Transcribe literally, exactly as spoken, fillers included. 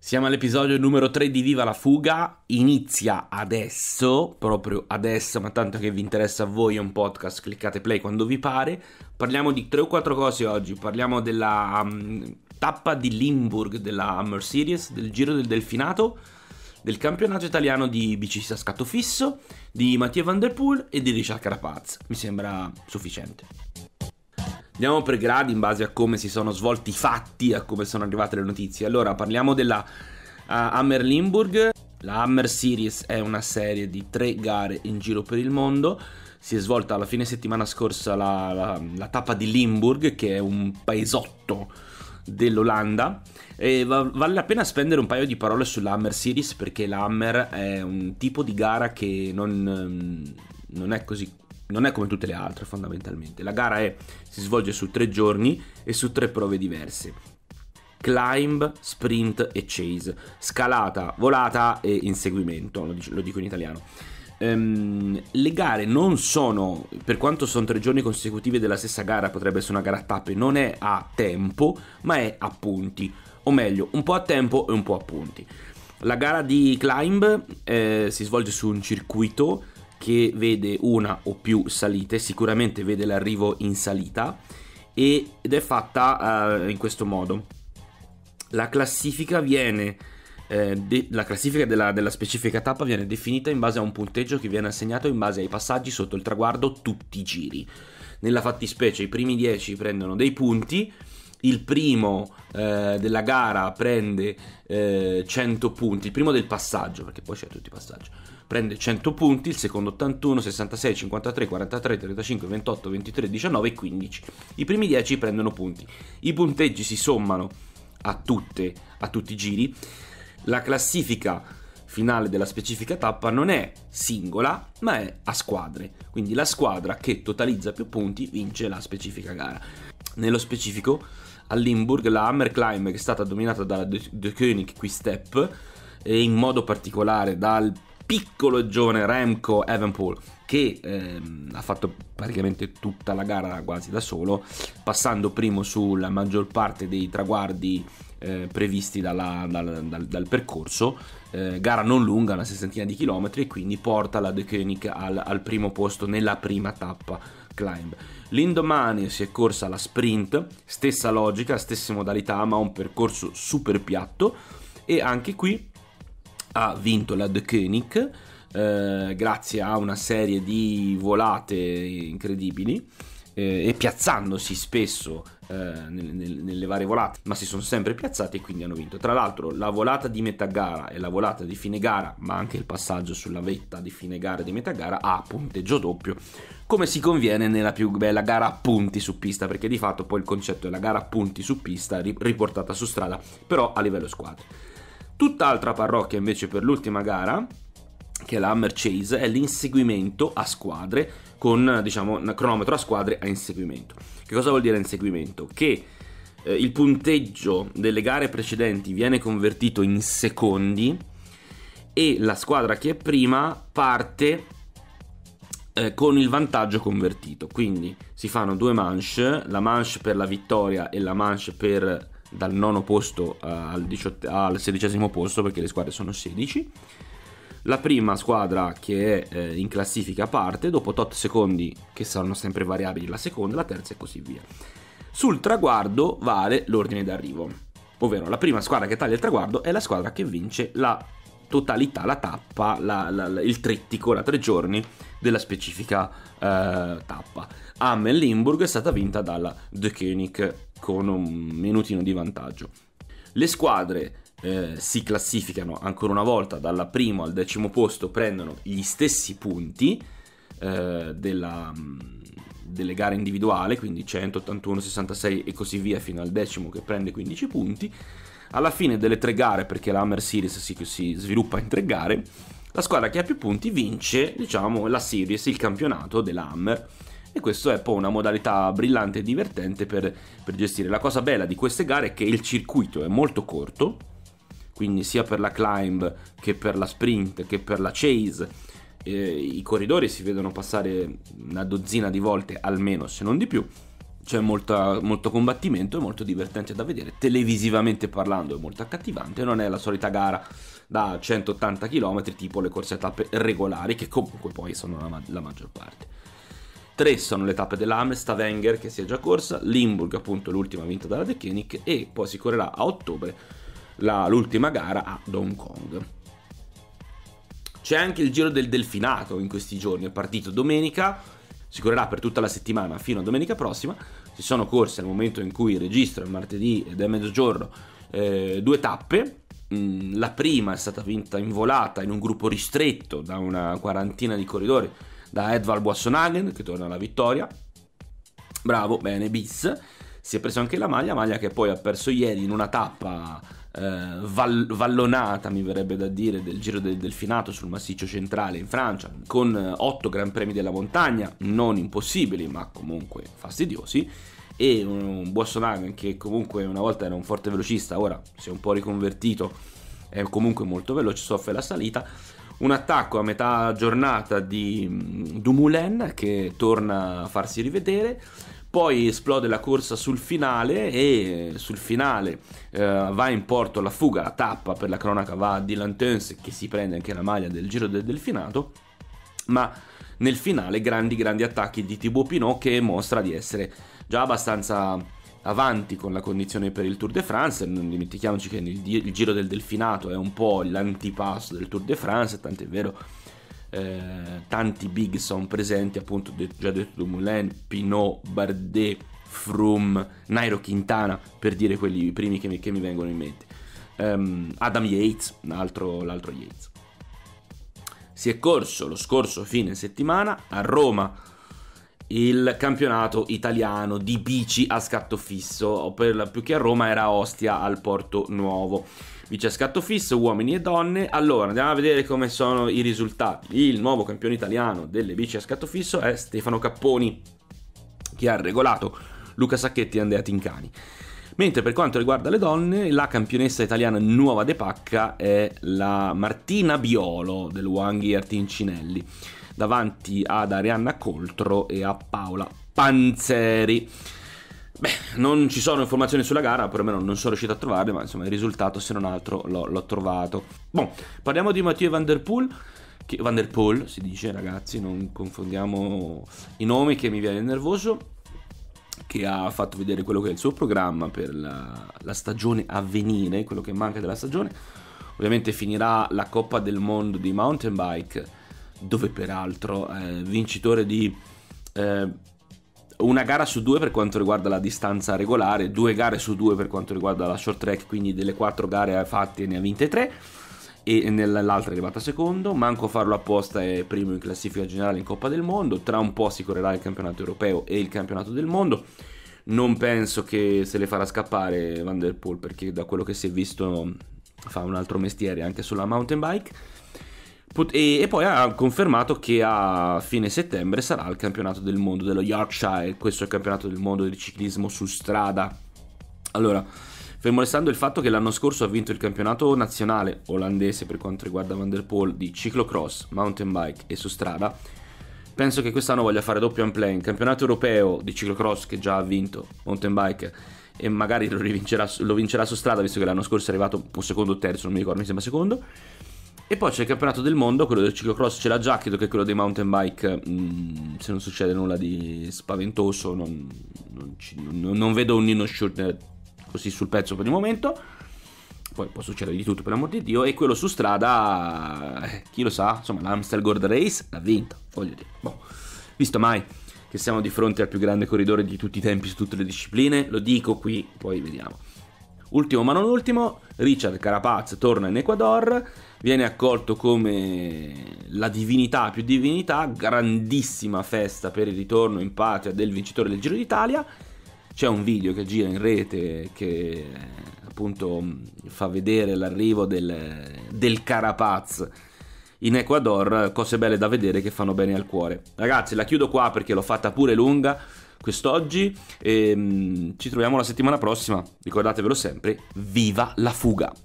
Siamo all'episodio numero tre di Viva la Fuga, inizia adesso, proprio adesso, ma tanto che vi interessa a voi è un podcast, cliccate play quando vi pare. Parliamo di tre o quattro cose oggi, parliamo della um, tappa di Limburg della Hammer Series, del Giro del Delfinato, del campionato italiano di bicista a scatto fisso, di Mathieu Van Der Poel e di Richard Carapaz, mi sembra sufficiente. Andiamo per gradi in base a come si sono svolti i fatti, a come sono arrivate le notizie. Allora, parliamo della uh, Hammer Limburg. La Hammer Series è una serie di tre gare in giro per il mondo. Si è svolta alla fine settimana scorsa la, la, la tappa di Limburg, che è un paesotto dell'Olanda. E va, vale la pena spendere un paio di parole sulla Hammer Series, perché la Hammer è un tipo di gara che non, non è così... non è come tutte le altre fondamentalmente. La gara è, si svolge su tre giorni e su tre prove diverse: climb, sprint e chase, scalata, volata e inseguimento, lo dico, lo dico in italiano. Um, le gare non sono, per quanto sono tre giorni consecutivi della stessa gara, potrebbe essere una gara a tappe, non è a tempo ma è a punti, o meglio un po' a tempo e un po' a punti. La gara di climb eh, si svolge su un circuito che vede una o più salite, sicuramente vede l'arrivo in salita, ed è fatta uh, in questo modo. La classifica viene eh, de- la classifica della, della specifica tappa viene definita in base a un punteggio che viene assegnato in base ai passaggi sotto il traguardo tutti i giri. Nella fattispecie i primi dieci prendono dei punti, il primo eh, della gara prende eh, cento punti, il primo del passaggio, perché poi c'è tutti i passaggi, prende cento punti, il secondo ottantuno, sessantasei, cinquantatré, quarantatré, trentacinque, ventotto, ventitré, diciannove e quindici. I primi dieci prendono punti. I punteggi si sommano a tutte a tutti i giri. La classifica finale della specifica tappa non è singola, ma è a squadre. Quindi la squadra che totalizza più punti vince la specifica gara. Nello specifico, a Limburg la Hammer Climb, che è stata dominata dalla De Koning Quick-Step e in modo particolare dal piccolo e giovane Remco Evenepoel, che ehm, ha fatto praticamente tutta la gara quasi da solo, passando primo sulla maggior parte dei traguardi eh, previsti dalla, dal, dal, dal percorso. Eh, gara non lunga, una sessantina di chilometri, e quindi porta la De Koning al, al primo posto nella prima tappa climb. L'indomani si è corsa la sprint, stessa logica, stesse modalità, ma un percorso super piatto, e anche qui ha vinto la De Koning eh, grazie a una serie di volate incredibili eh, e piazzandosi spesso eh, nelle, nelle varie volate, ma si sono sempre piazzati e quindi hanno vinto. Tra l'altro la volata di metà gara e la volata di fine gara, ma anche il passaggio sulla vetta di fine gara e di metà gara, ha punteggio doppio, come si conviene nella più bella gara a punti su pista, perché di fatto poi il concetto è la gara a punti su pista riportata su strada, però a livello squadre. Tutt'altra parrocchia invece per l'ultima gara, che è la Hammer Chase, è l'inseguimento a squadre con, diciamo, un cronometro a squadre a inseguimento. Che cosa vuol dire inseguimento? Che eh, il punteggio delle gare precedenti viene convertito in secondi e la squadra che è prima parte eh, con il vantaggio convertito. Quindi si fanno due manche, la manche per la vittoria e la manche per dal nono posto al, diciotto, al sedicesimo posto, perché le squadre sono sedici. La prima squadra che è eh, in classifica parte, dopo tot secondi, che saranno sempre variabili, la seconda, la terza e così via. Sul traguardo vale l'ordine d'arrivo, ovvero la prima squadra che taglia il traguardo è la squadra che vince la totalità, la tappa, la, la, il trittico, la tre giorni della specifica eh, tappa. Hammer Limburg è stata vinta dalla De Koning con un minutino di vantaggio. Le squadre eh, si classificano ancora una volta dal primo al decimo posto, prendono gli stessi punti eh, della, delle gare individuali, quindi cento, ottantuno, sessantasei e così via fino al decimo che prende quindici punti. Alla fine delle tre gare, perché la Hammer Series si, si sviluppa in tre gare, la squadra che ha più punti vince, diciamo, la Series, il campionato della Hammer. E questo è poi una modalità brillante e divertente per, per gestire. La cosa bella di queste gare è che il circuito è molto corto, quindi sia per la climb che per la sprint che per la chase eh, i corridori si vedono passare una dozzina di volte almeno, se non di più, c'è molta, molto combattimento, è molto divertente da vedere, televisivamente parlando è molto accattivante, non è la solita gara da centottanta chilometri tipo le corse a tappe regolari, che comunque poi sono la, la maggior parte. Tre sono le tappe dell'Ames, Stavanger che si è già corsa, Limburg appunto l'ultima vinta dalla De Koenig, e poi si correrà a ottobre la, l'ultima gara a Hong Kong. C'è anche il Giro del Delfinato in questi giorni, è partito domenica, si correrà per tutta la settimana fino a domenica prossima. Ci sono corse al momento in cui registro, il martedì ed è mezzogiorno, eh, due tappe. Mm, la prima è stata vinta in volata in un gruppo ristretto da una quarantina di corridori, da Edvald Boasson-Hagen che torna alla vittoria. Bravo, bene, bis. Si è preso anche la maglia, maglia che poi ha perso ieri in una tappa eh, val- vallonata, mi verrebbe da dire, del Giro del Delfinato sul massiccio centrale in Francia, con eh, otto Gran Premi della montagna, non impossibili ma comunque fastidiosi, e un, un Boasson-Hagen che comunque una volta era un forte velocista, ora si è un po' riconvertito, è comunque molto veloce, soffre la salita. Un attacco a metà giornata di Dumoulin che torna a farsi rivedere, poi esplode la corsa sul finale, e sul finale eh, va in porto la fuga, la tappa per la cronaca va a Dylan Teuns che si prende anche la maglia del Giro del Delfinato, ma nel finale grandi grandi attacchi di Thibaut Pinot che mostra di essere già abbastanza avanti con la condizione per il Tour de France. Non dimentichiamoci che il, il Giro del Delfinato è un po' l'antipasto del Tour de France, tant'è vero eh, tanti big sono presenti, appunto già detto Dumoulin, Pinot, Bardet, Froome, Nairo Quintana, per dire quelli primi che mi, che mi vengono in mente. um, Adam Yates, l'altro, l'altro Yates. Si è corso lo scorso fine settimana a Roma il campionato italiano di bici a scatto fisso, o per la, più che a Roma era a Ostia al Porto Nuovo. Bici a scatto fisso, uomini e donne. Allora andiamo a vedere come sono i risultati. Il nuovo campione italiano delle bici a scatto fisso è Stefano Capponi, che ha regolato Luca Sacchetti e Andrea Tincani. Mentre per quanto riguarda le donne, la campionessa italiana nuova de pacca è la Martina Biolo del Wanghi Artincinelli, davanti ad Arianna Coltro e a Paola Panzeri. Beh, non ci sono informazioni sulla gara, perlomeno non sono riuscito a trovarle, ma insomma il risultato, se non altro, l'ho, l'ho trovato. Bon, parliamo di Mathieu Van Der Poel, che, Van Der Poel si dice, ragazzi, non confondiamo i nomi che mi viene nervoso, che ha fatto vedere quello che è il suo programma per la, la stagione a venire, quello che manca della stagione. Ovviamente finirà la Coppa del Mondo di mountain bike, dove peraltro è vincitore di eh, una gara su due per quanto riguarda la distanza regolare, due gare su due per quanto riguarda la short track, quindi delle quattro gare fatte ne ha vinte tre, e nell'altra è arrivata secondo. Manco a farlo apposta è primo in classifica generale in Coppa del Mondo. Tra un po' si correrà il campionato europeo e il campionato del mondo. Non penso che se le farà scappare Van Der Poel, perché da quello che si è visto fa un altro mestiere anche sulla mountain bike. E, e poi ha confermato che a fine settembre sarà il campionato del mondo dello Yorkshire. Questo è il campionato del mondo del ciclismo su strada. Allora, fermo restando il fatto che l'anno scorso ha vinto il campionato nazionale olandese per quanto riguarda Van Der Poel di ciclocross, mountain bike e su strada, penso che quest'anno voglia fare doppio unplane, campionato europeo di ciclocross che già ha vinto mountain bike, e magari lo, rivincerà, lo vincerà su strada, visto che l'anno scorso è arrivato o secondo o terzo, non mi ricordo, mi sembra secondo. E poi c'è il campionato del mondo, quello del ciclocross ce l'ha già, credo che quello dei mountain bike, mh, se non succede nulla di spaventoso, non, non, ci, non, non vedo un Nino Schurter così sul pezzo per il momento. Poi può succedere di tutto, per l'amor di Dio. E quello su strada, eh, chi lo sa, insomma l'Amstel Gold Race l'ha vinta, voglio dire, boh, visto mai che siamo di fronte al più grande corridore di tutti i tempi su tutte le discipline, lo dico qui, poi vediamo. Ultimo ma non ultimo, Richard Carapaz torna in Ecuador, viene accolto come la divinità più divinità, grandissima festa per il ritorno in patria del vincitore del Giro d'Italia. C'è un video che gira in rete che appunto fa vedere l'arrivo del, del Carapaz in Ecuador, cose belle da vedere che fanno bene al cuore. Ragazzi, la chiudo qua perché l'ho fatta pure lunga quest'oggi, e ci troviamo la settimana prossima. Ricordatevelo sempre, viva la fuga!